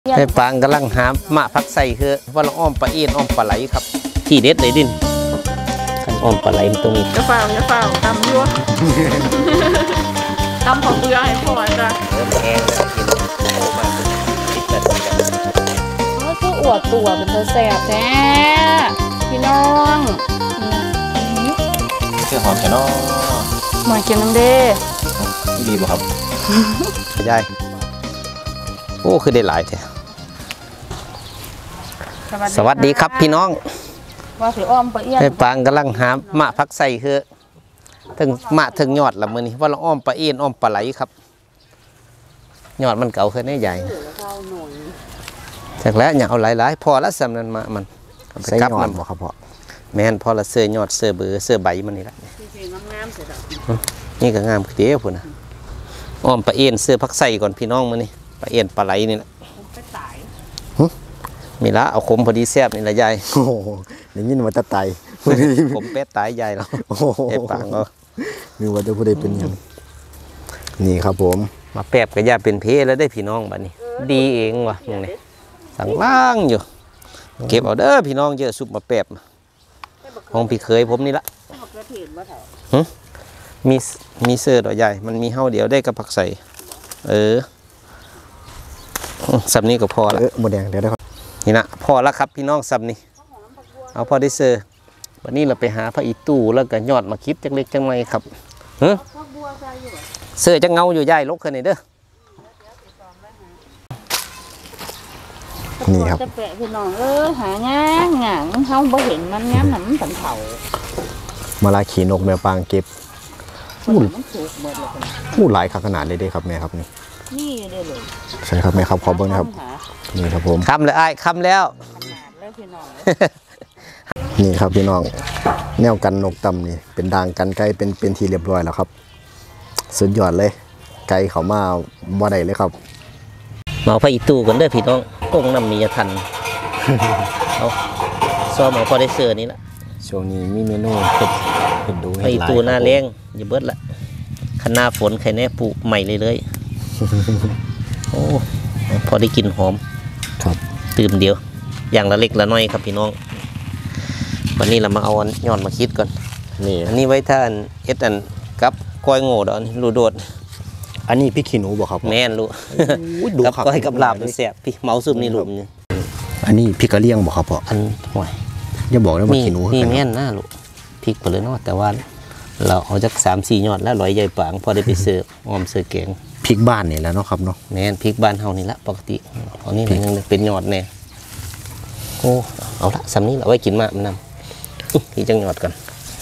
ไอ้ปางกำลังหาหมาพักใส่คือว่าเราอ้อมปลาเอ็นอ้อมปลาไหลครับที่เด็ดเลยดินขันอ้อมปลาไหลมันตรงนี้จะเฝ้าตำยั่วตำของเบื่อให้พอจ้ะเริ่มแห้งแล้วกินมาติดแบบนี้ก็คืออวดตัวเป็นตัวแสบแท้พี่น้องคือหอมแค่นอหมอนกินน้ำเด้ดีป่ะครับยายโอ้คือได้หลายแท้สวัสดีครับพี่น้องว่าสิอ้อมปลาเอี้ยนไอ้ปางกำลังหาหมาพักใส่คือถึงหมาถึงยอดละมือนี้ว่าเราอ้อมปลาเอ็นอ้อมปลาไหลครับยอดมันเก่าขึ้นได้ใหญ่จากแล้วอย่าเอาหลายๆพอละสำนันมามันใส่ยอดบ่ครับพ่อแม่นพอละเสื้อยอดเสื้อเบือเสื้อใบมันนี่แหละนี่ก็งามคือเดียวพุ่นนะอ้อมปลาเอ็นเสื้อพักใส่ก่อนพี่น้องมือนี้ปลาเอ็นปลาไหลนี่แหละมีละเอาขมพอดีแซ่บนี่ละยายโอ้โหอย่างนี้ว่าจะตายผมเป็ดตายยายแล้วไอ้ปางก็นึกว่าจะพูดได้เป็นยังนี่ครับผมมาแปบกับยาเป็นเพแล้วได้พี่น้องบัดนี้ดีเองวะยังไงสั่งล่างอยู่เก็บเอาเด้อพี่น้องเยอะซุปมาแปบห้องพี่เคยผมนี่ละมีเสื้อดอกใหญ่มันมีเห่าเดียวได้กับผักใส่สับนี้ก็พอละหมดแดงเดี๋ยวได้ครับนี่นะพอแล้วครับพี่น้องสับนี่เอาพอได้เสื้อวันนี้เราไปหาพระอีตู้แล้วก็ยอดมาคิดจังเล็กจังไรครับเสื้อจะเงาอยู่ใหญ่ลกขึ้นนี่เด้อนี่ครับจะแปะพี่น้องหาหงเขาบ่เห็นมันหนำสันเผามาลาขี่นกแมวปางเก็บพูดหลายขนาดเลยครับแม่ครับนี่ได้เลยใช่ครับแม่ครับขอเบิ้งนะครับนี่ครับผมคำเลยไอ้คำแล้วนี่ครับพี่น้องแนวกันนกตำนี่เป็นด่างกันไก่เป็นทีเรียบร้อยแล้วครับสุดยอดเลยไก่เขามาบ่ได้เลยครับหมอพระอีตู้กันเด้อพี่น้องกงน้ำมีทันเอาซ้อมหมอพอได้เสื้อนี้ละช่วงนี้มีเมนูเป็นดูพระอีตู้หน้าเลี้ยงอย่าเบิดละขณะฝนใครแน่ปลูกใหม่เลยโอ้พอได้กินหอมครับตื่มเดียวอย่างละเล็กละน้อยครับพี่น้องวันนี้เรามาเอาย้อนมาคิดก่อนนี่อันนี้ไว้ท่านเอ็ดอันกับก้อยโง่ดอนรูโดดอันนี้พี่ขี้หนูบอกครับแม่นรู้กับก้อยกับลาบมันแสบพี่เมาซุ่มนี่หลุมนี่อันนี้พี่กระเลี้ยงบอกครับพ่ออันห่วยอย่าบอกนะว่าขี้หนูนี่แม่นหน้าลูกพริกไปเลยเนาะแต่ว่าเราเอาจาก3-4ยอดแล้วลอยใหญ่ปางพอได้ไปเสิร์ฟออมเสิร์ฟแกงพริกบ้านนี่แหละเนาะครับเนาะแม่นพริกบ้านเฮานี่ละปกติเอานี่ยังเป็นยอดแน่โอ้เอาละซ้ำนี้เราไว้กินมากมันนำพี่จังยอดกัน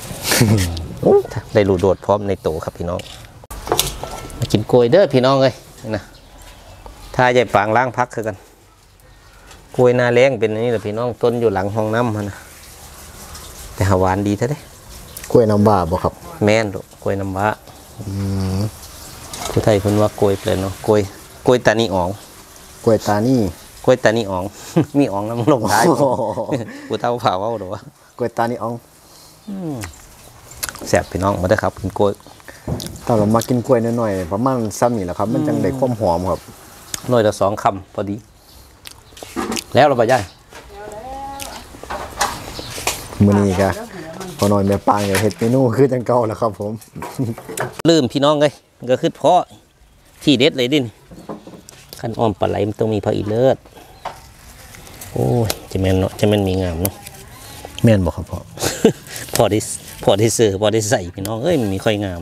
ได้รูโดดพร้อมในโตครับพี่น้องมากินกล้วยเด้อพี่น้องเลยนะถ้าใหญ่ปางล้างพักคือกันกล้วยนาแรงเป็นนี่แหละพี่น้องต้นอยู่หลังห้องน้ำนะแต่หวานดีแท้เด้กล้วยน้ำว้าบ่ครับแม่นลูกกล้วยน้ำว้าผู้ไทยพูดว่ากล้วยเปล่าเนาะกล้วยตานีอ่องกล้วยตานี่กล้วยตานีอ่องมีอ่องน้ำลงท้ายผู้เท่าเผาเอาหรอวะกล้วยตานี่อ่องแสบพี่น้องมาได้ครับกินกล้วยตอนเรามากินกล้วยน้อยๆประมาณซ้ำนี่แหละครับมันจังได้ความหอมครับหน่อยละ2 คำพอดีแล้วเราไปย่ายมื้อนี้ก็พอหน่อยแม่ปางอย่าเฮ็ดเมนูคือจังเก่าแล้วครับผมลืมพี่น้องเลยก็คือเพราะที่เด็ดเลยดิขั้นอ้อมปลาไหลมันต้องมีพระอีเลิศโอ้ยจะแม่นเนาะจะแม่นมีงามเนาะแม่นบอกครับพ่อพอได้เสือพอได้ใส่พี่น้องเอ้ยมันมีค่อยงาม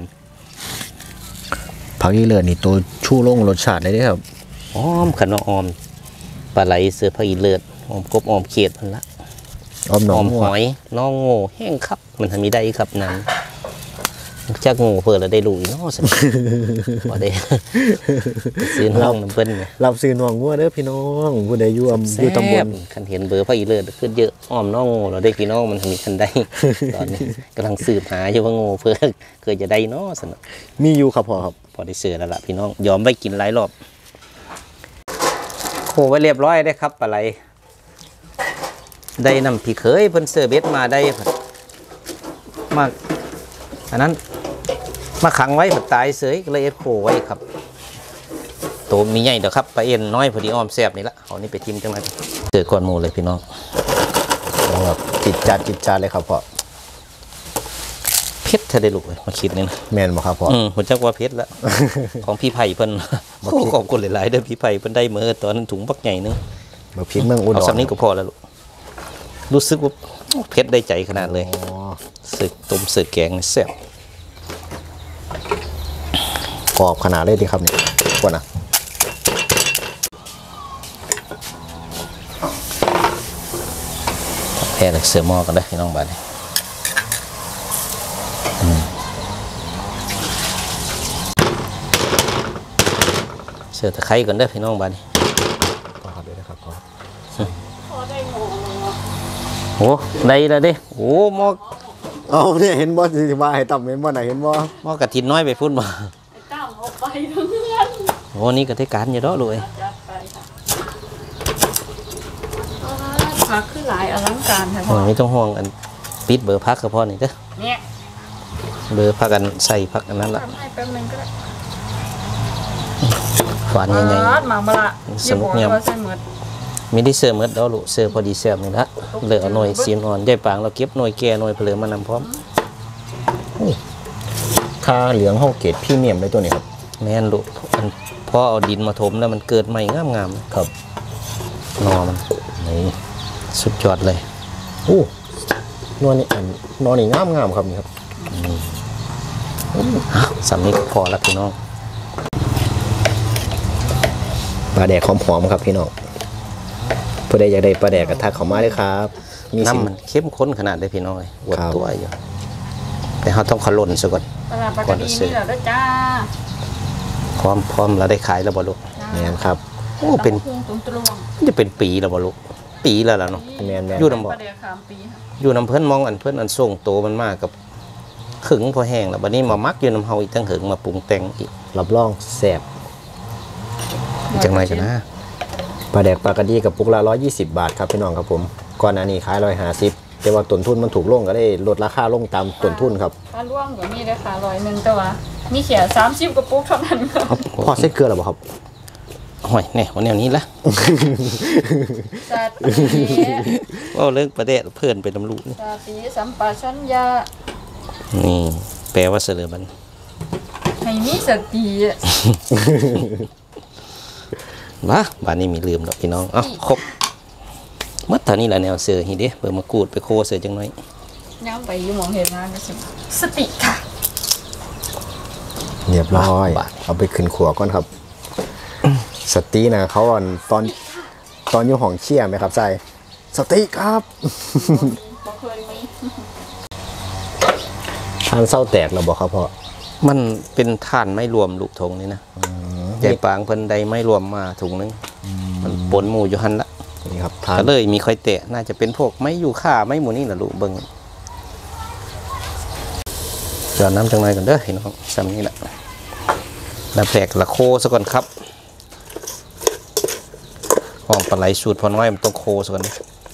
ผักอีเลิศนี่ตัวชู่ลงรสชาติเลยได้ครับอ้อมขันอ้อมปลาไหลเสือพระอีเลิศอ้อมกบอ้อมเขียดพันละอ้อมหอยน้องโง่แห้งครับมันทำมีได้ครับนั้นจากโง่เพื่อเราได้ลุยเนาะสิพอได้ซื้อน้องน้ำเปิ้ลรับซื้อน้องงัวเด้อพี่น้องผู้ใดอยู่ตำบลคันเห็นเบอร์พระอีเลิศขึ้นเยอะอ้อมน้องโง่เราได้พี่น้องมันมีคันได้ตอนนี้กำลังสืบหาอยู่ว่าโง่เพื่อเคยจะได้เนาะสนุกมีอยู่ครับพ่อครับพอได้เสือแล้วล่ะพี่น้องยอมไปกินหลายรอบโคไว้เรียบร้อยได้ครับปลาไหลได้นำพี่เคยเพิ่นเสือเบ็ดมาได้มากอันนั้นมาขังไว้ผัดตายเสยก็เลยเอ็ดโคไว้ครับตัวมีใหญ่เดี๋ยวครับปลาเอ็นน้อยพอดีอ้อมแซ่บนี่ละเอานี่ไปทิมจังไรเจอก่อนหมูเลยพี่น้องแบบจิตจัดเลยครับพ่อเพชรเธอได้ลูกเลยมาคิดนี่นะแมนบ่ครับพ่อผมจักว่าเพชรแล้ว ของพี่ไผ่เพิ่นโอ้ขอบคุณหลายๆเด้อพี่ไผ่เพิ่นได้เมื่อตอนนั้นถุงบักใหญ่นึงบักพริกเมืองอุดรเอาสำนี้ก็พอแล้วลูกรู้สึกว่าเพชรได้ใจขนาดเลยอ๋อสึกต้มสึกแกงนี่แซ่บกรอบขนาดเลยดีครับนี่ก่อนนะแพ้เลยเสือหม้อกันได้อพี่น้องบ้านนี้เสือตะไคร้ก่อนได้อพี่น้องบ้านนี้ต่อครับด้วยนะครับพ่อโอ้ได้แล้วเด้โอ้หม้อเอาเนี่ยเห็นบ่สิว่าให้ต่ำเห็นบ่ไหนเห็นบ่หม้อกระถินน้อยไปพุ่นมาตั้งออกไปทั้งเพื่อนโอ้นี่ก็ได้การอยู่ดอกเลยจัดไปค่ะพักขึ้นหลายอลังการแท้พ่อไม่ต้องห่วงอันปิดเบอร์พักกับพ่อนี่เด้อเนี่ยเบอร์พักกันใส่พักอันนั้นละทำให้แป๊บนึงก็ได้หวานใหญ่หมามาละสนุกเงียบว่าใส่หมดๆไม่ได้เสือเมดดอกลูกเสือพอดีแซ่บนี่ละเหลือเอาหน่วยซีนอ่อนยายปางเราเก็บหน่วยแก่หน่วยเปลือกมานำพร้อมค่าเหลืองเฮาเกรดพรีเมียมเลยตัวนี้ครับแม่นลูกอันพอเอาดินมาถมแล้วมันเกิดใหม่งามๆครับนอมันนี่สุดยอดเลยโอ้นวลนี่อันนอนนี่งามครับนี่ครับสำนี้ก็พอแล้วพี่น้องปลาแดกหอมๆครับพี่น้องผู้ใดอยากได้ปลาแดกก็ทักเข้ามาเลยครับมีสินน้ำมันเข้มข้นขนาดได้พี่น้องเลยอวดครับตัวอยู่แต่เขาต้องขลุ่นซะก่อนปลาปลากระดีนี่เหรอด้วยจ้าพร้อมแล้วได้ขายแล้วบ่ลูกแมนครับโอ้เป็นพุ่งตุ้งตรวงจะเป็นปีแล้วบ่ลูกปีแล้วล่ะเนาะแมนอยู่น้ำบ่ปลาเดียวขามปีค่ะอยู่น้ำเพิ่นมองอันเพิ่นอันส่งโตมันมากกับขึงพอแห้งแล้วบัดนี้มามักอยู่น้ำเฮาอีกตั้งหึงมาปรุงแต่งอีกรับรองแซ่บจังไรกันนะปลาแดกปลากระดีกับปุกละ120 บาทครับพี่น้องครับผมก่อนหน้านี้ขาย150แต่ว่าต้นทุนมันถูกลงก็ได้ลดราคาลงตามต้นทุนครับปลาล่วงก็มีเลยค่ะ100แต่ว่ามีเขีย30กระปุกเท่านั้นค่ะพอเส้นเกลือหรือเปล่าครับโอ้ยเนี่ยวันแนวนี้ละจัดปีว่าเรื่องประเดะเพื่อนไปตำลูกนี่จัดปีสัมปชัญญะนี่แปลว่าเสลือมันให้มีสติบ้าบ้านนี้มีลืมแล้วพี่น้องเอ้าครบมัดเท่านี้แหละแนวเสือฮีเด้เปิดมากรูดไปโคเสือจังน้อยย้ำไปอยู่หมองเห็นงานก็สิสติค่ะเรียบร้อยเอาไปขึ้นขัวก่อนครับสตีนะเขาอ่อนตอนอยู่ห้องเชี่ยไหมครับใส่สตีครับบ่เคยมีทานเศร้าแตกเราบอกครับพ่อมันเป็นท่านไม่รวมลูกทงนี่นะใหญ่ปางเพิ่นใดไม่รวมมาถุงนึงมันปนหมูอยู่หันละนี่ครับทานก็เลยมีค่อยเตะน่าจะเป็นพวกไม่อยู่ค่าไม่หมูนี่แหละลูกเบิ่งจอดน้ำจังไรกันเด้อพี่น้องซ้ำนี่แหละแล้วแผลกละโคซะก่อนครับหอมปลาไหลสูตรพอน้อยมันต้องโคซะก่อนเด้อ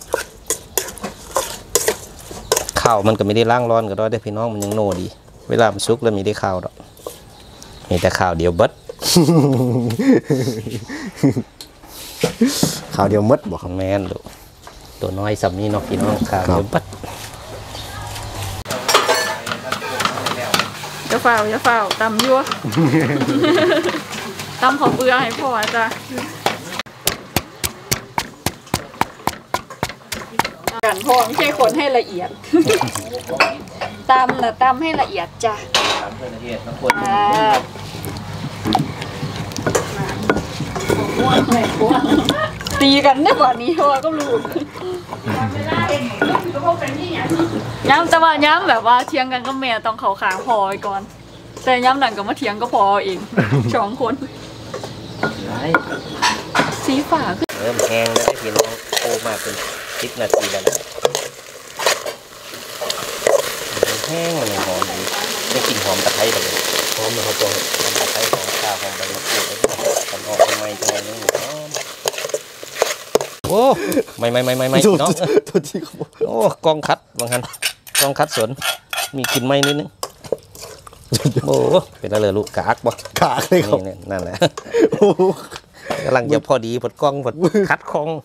ข้าวมันก็ไม่ได้ล้างร้อนก็ได้เด้อพี่น้องมันยังโนดี เวลามันสุกแล้วมีได้ข้าวดอกมีแต่ข้าวเดียวเบิดข่าวเดียวมดบอกครับแม่นลูกตัวน้อยซ้ำนี่เนาะพี่น้องข้าวเดียวเบิดอย่าเฝ้าตำยั่ว ตำของเบื่อให้พ่อจ้ะกันพ่อไม่ใช่คนให้ละเอียด ตำนะตำให้ละเอียดจ้ะอ่าตีกันได้กว่านี้พ่อก็รู้ย้ำแต่ว่าย้ำแบบว่าเทียงกันก็แม่ต้องเขาขางพอไว้ก่อน แต่ย้ำหนังก็มาเทียงก็พอเอง สองคนสีฝาคือเริ่มแห้งแล้วพี่น้องโคมาเป็น10 นาทีแล้วนะแห้งมันหอมดีได้กลิ่นหอมตะไคร้เลยหอมเลยครับตัวหอมตะไคร้หอมข่าหอมใบมะกรูดแล้วก็กันออกใหม่ๆจังเลยนึงหอมโอ้ไม่น้องตัวที่เขาบอกโอ้กองคัดบางคันกองคัดสนมีกลิ่นไหม้นิดนึงโอ้เป็นอะไรลูกกากบ่ขาเลยครับนี่นั่นแหละโอ้กำลังจะพอดีพดกล้องพดคัดคอง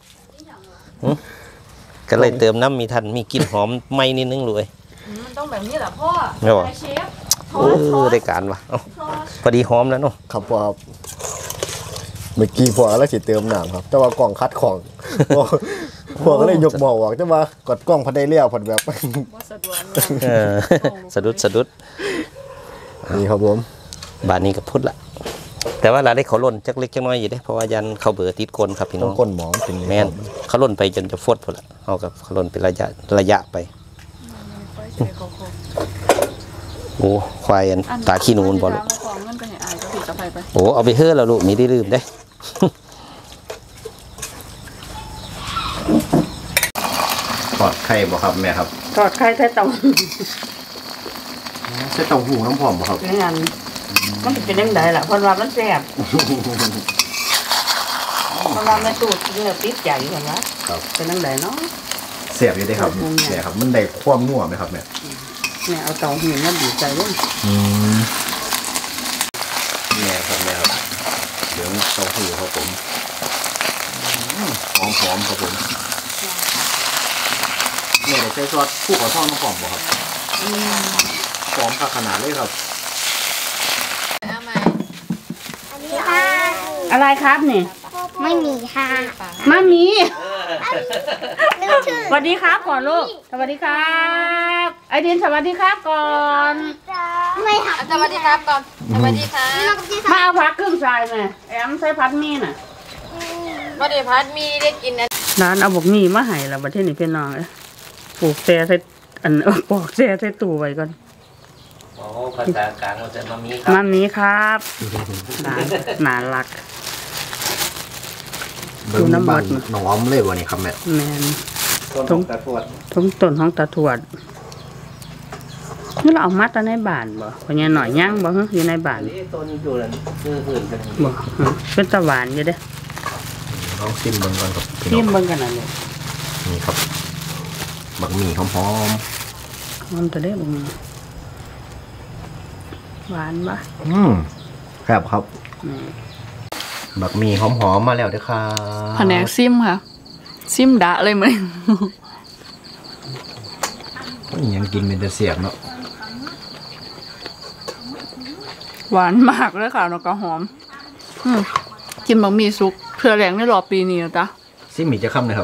ก็เลยเติมน้ำมีทันมีกลิ่นหอมไหม้นิดนึงเลยมันต้องแบบนี้แหละพ่อไม่บอกเชฟทอดได้การวะพอดีหอมแล้วเนาะครับพ่อครับเมื่อกี้พ่อแล้วสิเติมน้ำครับแต่ว่ากล่องคัดของพ่อก็เลยยกหม้อออกแต่ว่ากดกล้องพอได้เลี้ยวพอแบบบ่สะดวกสะดุดนี่ครับผมบานนี้ก็พุทธละแต่ว่าเราได้เขาล่นจักเล็กจักน้อยอยู่ได้เพราะว่ายันเขาเบื่อติดคนครับพี่ต้น้ออง งก้นหมองเป็นแม่นเขาล่นไปจนจะฟดพุ่นละเอากับเขาล่นเป็นระยะไปโอ้ควายอันตาขี้นูนบอลลูกของเงินก็ให้อายก็ผิดกับไปโอ้เอาไปเฮ้อแล้วลูกมีได้ลืมได้ทอดไข่บ่ครับแม่ครับทอดไข่ใส่เตาใส่เต้าหู้น้ำหอมบ่ครับเนี่ยมันจะเป็นยังไงล่ะเพราะว่ามันแซ่บเพราะว่าแม่ตูดกินแล้วติดใจเห็นไหมเป็นยังไงเนาะเสียบอยู่ได้ครับแม่ครับมันได้ความนัวไหมครับแม่เนี่ยเอาเตาหูมาบีบใจด้วยแม่ครับแม่ครับเดี๋ยวเต้าหู้ครับผมหอมครับผมแม่ได้ใช้ซอสคู่กับท่องน้ำหอมบ่ครับหอมขนาดเลยครับอะไรครับนี่ไม่มีค่ะมามีนึกชื่อสวัสดีครับก่อนลูกสวัสดีครับไอดินสวัสดีครับก่อนไม่หักสวัสดีครับก่อนสวัสดีค่ะมาเอาผักครึ่งใส่ไหมแอมใส่ผัดหมีน่ะสวัสดีพัดมีได้กินนะร้านเอาบกหมี่มาให้แล้วประเทศนี้พี่น้องเอ้ยปลูกแซ่ใส่ปอกแซ่ใส่ตู้ไว้ก่อนโอ้ภาษากลางมันจะมามีครัมามีครับน่ารัก ดูน้ำมันหน้องเลยวันนี้ครับแม่แมนต้นกระทวดทุ่งต้นห้องตาทวดนี่เราเอามาตาในบ้านบ่เพราะงี้หน่อยย่างบ่ฮะอยู่ในบ้านนี่ต้นอยู่นั่นคือหื่นกันบ่ฮะเป็นตะหวานอยู่เด้ลองชิมเบิ่งก่อนครับพี่ชิน้อมงเบิ่งกันน่ะลูกนี่ครับบักหมี่หอมมันจะได้บ่มีหวานบ่ๆครับครับนี่บักหมี่หอมๆมาแล้วเด้อครับแผนกซิมค่ะ ซิมดะเลยมั้ยยังกินเป็นแต่เสียบเนาะหวานมากเลยค่ะแล้วก็หอมกินบะหมี่ซุกเพื่อแรงในรอบปีนี้นะจ๊ะซิมีจะคำเลยครับ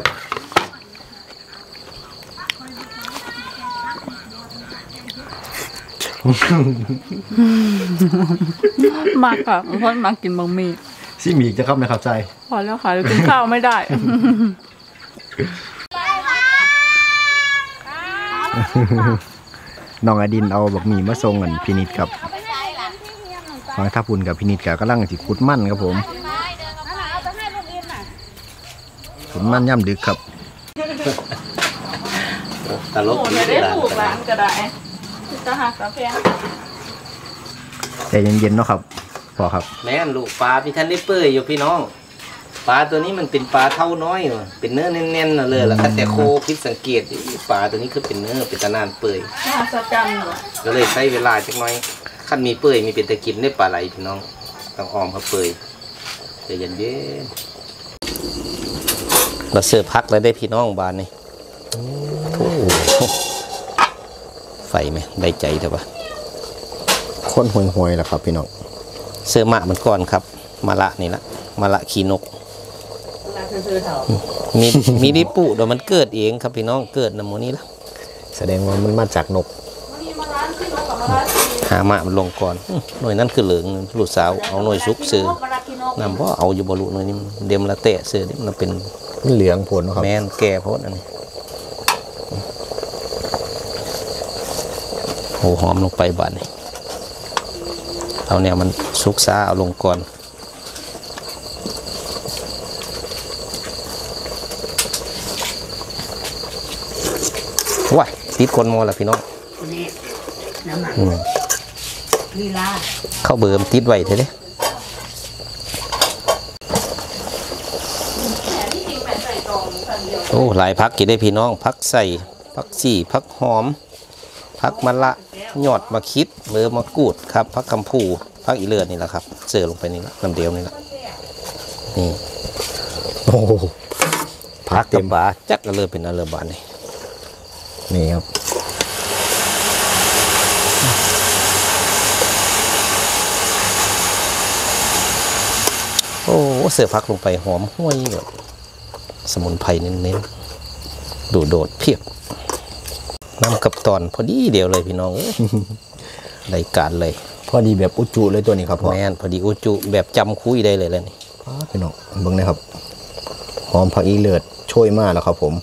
มากค่ะเพราะมากกินบะหมี่ซิมีจะคำนะครับใจพอแล้วค่ะเดี๋ยวกินข้าวไม่ได้น้องอดินเอาบักหมี่มาส่งกันพินิจครับฟังท่าพุ่นกับพินิจกับกำลังสิขุดมันครับผมขุดมันย่ำดึกครับตลกโอ้ยได้ถูกร้านก็ได้จะหักกาแฟใจเย็นๆเนาะครับพอครับแม่นลูกปลาพี่ท่านได้เปื่อยอยู่พี่น้องปลาตัวนี้มันเป็นปลาเท่าน้อยว่ะเป็นเนื้อแน่นๆน่ะเลยแล้วก็แต่โคพิษสังเกตปลาตัวนี้คือเป็นเนื้อเป็นตะนานเปื่อยมหัศจรรย์เหรอก็เลยใช้เวลาจักหน่อยขั้นมีเปื่อยมีเป็นตะกินได้ปลาไหลพี่น้องต้องออมเขาเปื่อยใจเย็นๆเราเสิร์ฟพักแล้วได้พี่น้องบานนี่โอ้โหไฟไหมได้ใจแต่ว่าคนห่วยๆแหละครับพี่น้องเสื้อมะมันก่อนครับมะละนี่ละมะละขี้นก มีดิปุเดี๋ยวมันเกิดเองครับพี่น้องเกิดน้ำมูนี้ละแสดงว่ามันมาจากนกหามะมันลงก่อนหน่วยนั้นคือเหลืองลูกสาวเอาหน่วยซุกซื้อนำเพราะเอาอยู่บรุหน่วยนี้เดียมละเตะซื้อนี่มันเป็นมันเหลืองผลครับแมนแก่โพดอันนี้โอ้หอมลงไปบาดนี่เอาเนี่ยมันซุกซาเอาลงก่อนว้ายติดคนมอละพี่น้องนี่น้ำมันอืมลีลาเข้าเบิ่มติดไว้เถอะเด้โอ้หลายพักกี่ได้พี่น้องพักใส่พักสี่พักหอมพักมะละยอดมะคิดเบอร์มะกรูดครับพักคำพูพักอีเลือดนี่แหละครับเสิร์ฟลงไปนี่ละน้ำเดียวนี่ละนี่โอ้ผักกับปลาจักก็เลยเป็นอะไรบ้านนี่นี่ครับโอ้เสือผักลงไปหอมห้วยแบบสมุนไพรเน้นๆดูโดดเพียบน้ำกับตอนพอดีเดียวเลยพี่น้องเอ้ย รายการเลยพอดีแบบอุจจุเลยตัวนี้ครับพ่อแม่นพอดีอุจุแบบจำคุยได้เลยแล้วนี่พี่น้องเบิ่งนะครับหอมผักอีเลือดช่วยมากแล้วครับผม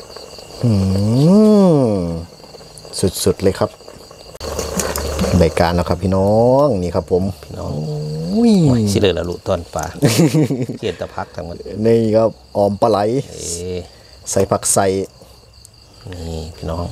สุดๆเลยครับรายการแล้วครับพี่น้องนี่ครับผมพี่น้องอุ้ยสิเลยละลูกตอนปลา เกียรตะพักทั้งหมดนี่ครับออมปลาไหลเอ้ใส่ผักใส่นี่พี่น้อง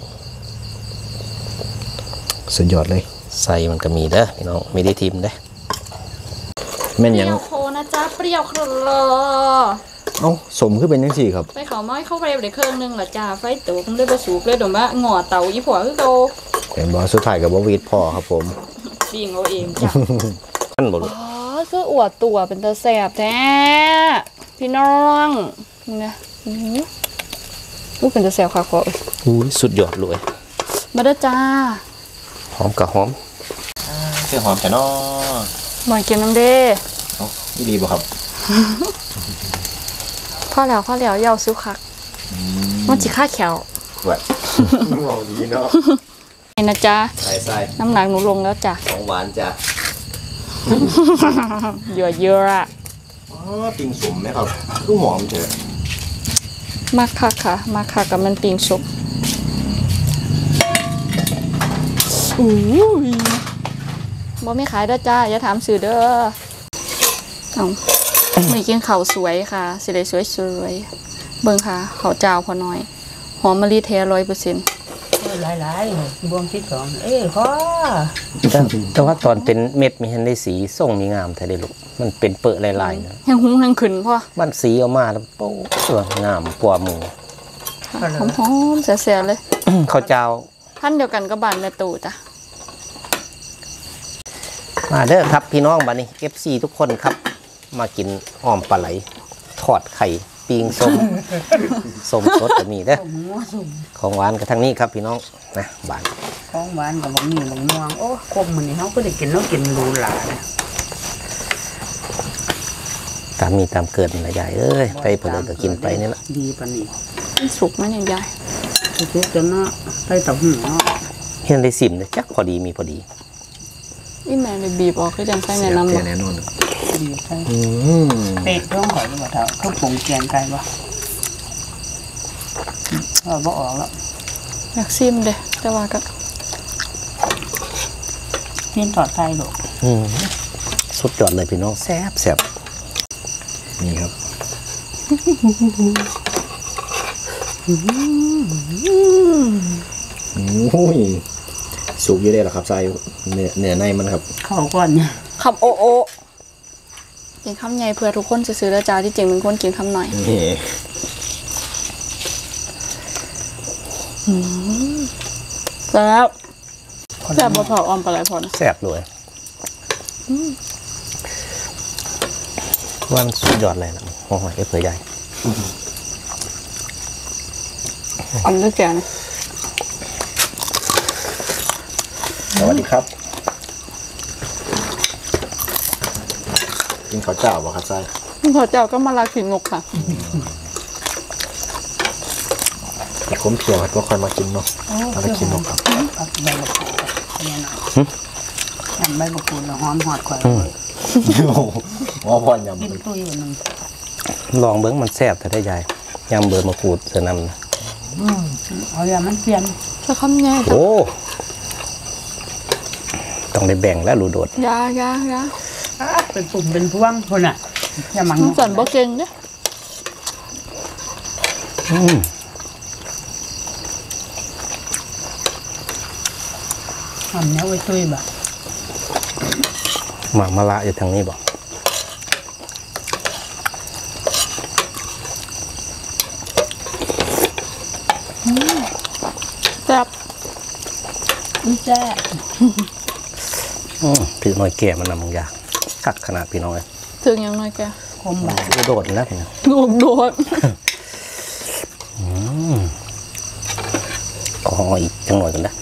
สุดยอดเลยใส่มันก็มีเด้อพี่น้องไม่ได้ทิมเด้อแม่นเปหยัรี้งยวโคนะจ๊ะเปรี้ยวครอเอ้าสมคือเป็นยังสี่ครับไปเขาไม้เข้าไปได้เครื่องนึงละจ้าไฟตูมันเลยไปสูบเลยดมว่าหงอเตาอีผัวคือโตเห็นบอสุดท้ายกับบวีดพอครับผมปิ่งเอาเองจ้ะอันบ่ลูกอ๋อคืออวดตัวเป็นตาแสบแท้พี่น้องเนี่ยลูกเป็นตาแสบค่ะขออุ้ยสุดยอดเลยมาเด้อจ้าหอมกับหอมเสื้อหอมแต่นอหน่อยเก็บน้ำเด้นี่ดีป่ะครับพ่อแล้วเยาซุคักมันจิค่าแขวแหวะมองดีเนาะเห็นนะจ๊ะใส่น้ำหนักหนูลงแล้วจ้ะของหวานจ้ะเยอะๆอะอ๋อปิงสมไหมครับลูกหอมเถอะมากค่ะค่ะมากค่ะกับมันปิงสุกอู้ยบ่ไม่ขายเด้อจ้าอย่าถามสื่อเด้อเอาไม่กินข้าวสวยค่ะสิได้สวยๆเบิ่งค่ะข้าวเจ้าพอน้อยหอมมะลิแท้100% หลายๆบวงที่สองพ่อแต่ว่าตอนเป็นเม็ดมีเห็นได้สีส่งมีงามแท้ได้ลูกมันเป็นเปอะลายๆนะแห้งหุงแห้งขึ้นพ่อบ้านสีออกมาแล้วโป๊ะงามกว่าหมูหอมๆแซ่บๆเลยข้าวเจ้าพันเดียวกันกับบ้านแม่ตู่จ้ะมาเด้อครับพี่น้องบัดนี้ FC ทุกคนครับ มากินอ้อมปลาไหลทอดไข่ปิงส้ม ส้มสดก็มีเด้อหัวสุ่มของหวานก็ทั้งนี้ครับพี่น้องนะบานของหวานกับบักหมี่บักม่วงโอ้คมมันนี่เขาก็ได้กินกินรูหลาเนี่ยตามมีตามเกิดนะยายเอ้ยไปเปเลยก็กินไปนี่ละดีปะนี่มันสุกไหมเนี่ยยายทุกจนเนาะไปเต่าหูเนาะเห็นได้สิมเลยจักพอดีมีพอดีอีแม่เลยบีบออกคือจังไส้แนะนำเสีบ่ยแน่นอนดีใช่เป็ดต้องขอยบ่เท่าเขาปรุงแกงไก่บ่บ่ออกแล้วอยากซิมเด้แต่ว่าก็เพี้ยนทอดไก่ลูกสุดยอดเลยพี่น้องแซ่บแซ่บนี่ครับอุ้ยสุกเยอะเลยเหรอครับใส่เนื้อในมันครับเข้าก่อนเนี่ยคำโอโอกินคำใหญ่เพื่อทุกคนซื้อๆแล้วจ้าที่จริงเป็นคนกินคำหน่อยนี่แล้วแซ่บบ่พอออมปลาไหลพอนะแซ่บด้วยวันสุดยอดเลยนะโอ้โหเผื่อใหญ่ออมด้วยแกนะสวัสดีครับกินข้าวเจ้าบ่ครับใส่พอเจ้าก็มาลาขินงกค่ะแต่ผมเพียวครับว่าคอยมากินเนาะมากินเนาะครับเอาใบมะกรูดเนี่ยหน่อยทำใบมะกรูดแล้วหอมหอดข่อยอ๋อพอยำกินตุ้ยนึงลองเบิ้งมันแซ่บแต่ได้ยายยำเบอร์มะกรูดเสือนำนะเอาอย่ามันเปลี่ยนจะคำใหญ่จ้ะโอ้ต้องได้แบ่งแล้วรูโดดยาเป็นปุ่มเป็นพวงคนอ่ะอย่ามันน้องสันบ่เก่งเด้ทำเนี้ยไว้ตุ้ยบ่หมากมะละอยู่ทางนี้บอกแซ่บนี่แจ้ถือหน่อยแก่มันนำมึงยากคักขนาดพี่น้องเลยถึงยังน้อยแกคมบ่โดดแล้วพี่น้องลูกโดดขออีกจังหน่อยกันนะ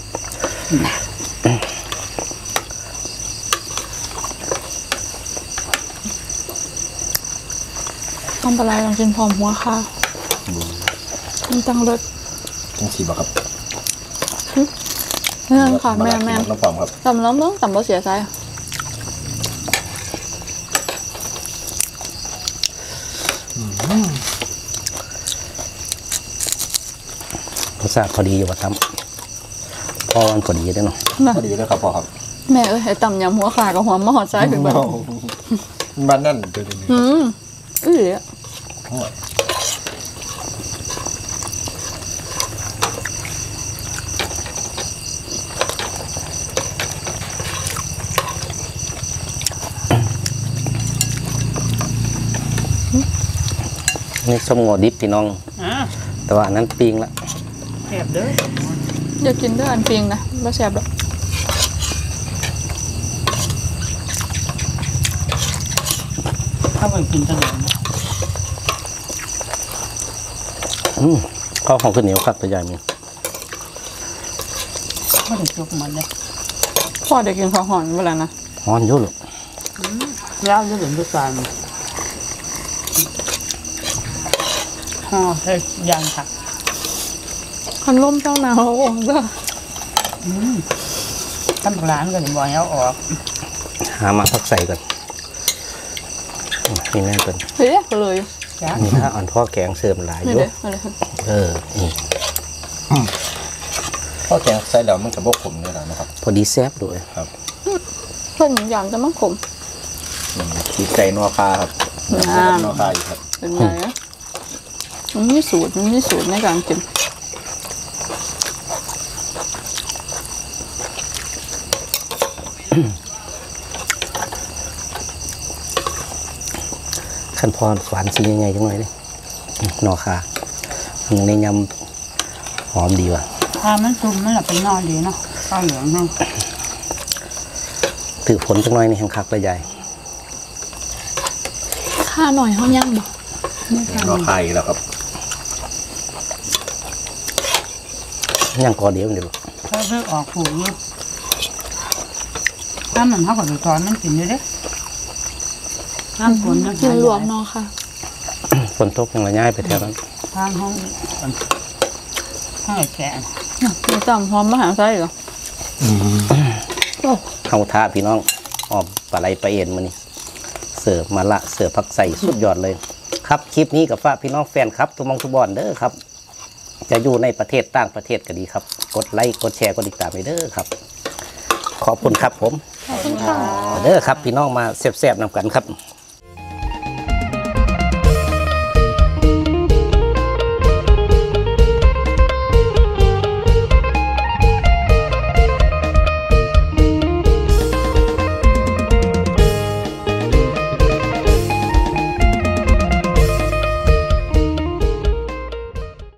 ต้องปลาไหลลองกินพร้อมหัวค่ะมันจังเลิศจังสีบ่ครับแม่นค่ะแม่นน้ำปอมครับตำล้มต้องตำบ่เสียใจรสชาติพอดีอยู่ว่าตั้มพอมันพอดีได้เนาะพอดีเลยครับพ่อครับแม่ไอ้ตำยำหัวขากับหัวมะหอดใจถึงแบบบ้านนั่นเดี๋ยวนี้อื้อนี่ส้มโง่ดิบพี่น้องอ่าแต่ว่าอันนั้นปิ้งละแซ่บเด้ออยากกินด้วยอันปิงนะบ่แซ่บหรอกถ้าไปกินตะหนอนข้าวของข้าวเหนียวครับตัวใหญ่มีไม่ได้จกมันเลยพ่อเด็กกินข้าวหอนเวลานะฮ้อนอยู่หรอกแล้วจะเหลืองด้วยกันห่อเฮ้ยยางผักคันล่มเจ้าหนาวโอ้เด้อตั้งร้านก็เลยบอกให้เอาออกหามาพักใส่ก่อนนี่แม่นเป็นเฮ้ยก็เลยจ้านี่ถ้าอ่อนพ่อแกงเสริมหลายอนี่ยู่เด้ออะไรครับนี่พ่อแกงใส่แล้วมันจะบกขมเลยนะครับพอดีแซ่บด้วยเพิ่นอย่างจะมาขมขีดไก่นัวคาครับน้ำนัวคาอยู่ครับเป็นไงอะมันมีสูตรในการกินขั้นพรหวานสียังไงจังเลยเลยนอคาในยำหอมดีว่ะถ้ามันซุ่มมันหลับเป็นนอนดีเนาะข้าวเหลืองเนาะถือผลจังหน่อยในแห่งคักเลยใหญ่ข้าหน่อยเฮาย่างบ่นัวคาอีกแล้วครับย่างกอเดียวเดี๋ยวถ้าเลือกออกผูกอยู่ถ้ามันเท่ากับดูตอนมันกินอยู่เด้น้ำฝนนะกินรวมเนาะค่ะฝนตกยังระย่ายไปแถวนั้นทางห้องไอ้แขกมีตำหอมมหาไส้เหรอเฮาท้าพี่น้องออมปลาไหลปลาเอ็นมานี่เสิร์ฟมาละเสิร์ฟผักใส่สุดยอดเลย ครับคลิปนี้กับฝากพี่น้องแฟนครับทุกมองทุกบอนเด้อครับ จะอยู่ในประเทศต่างประเทศก็ดีครับ กดไลค์กดแชร์กดติดตามไปเด้อครับ ขอบคุณครับผมขอบคุณค่ะเด้อครับพี่น้องมาแซ่บๆนำกันครับ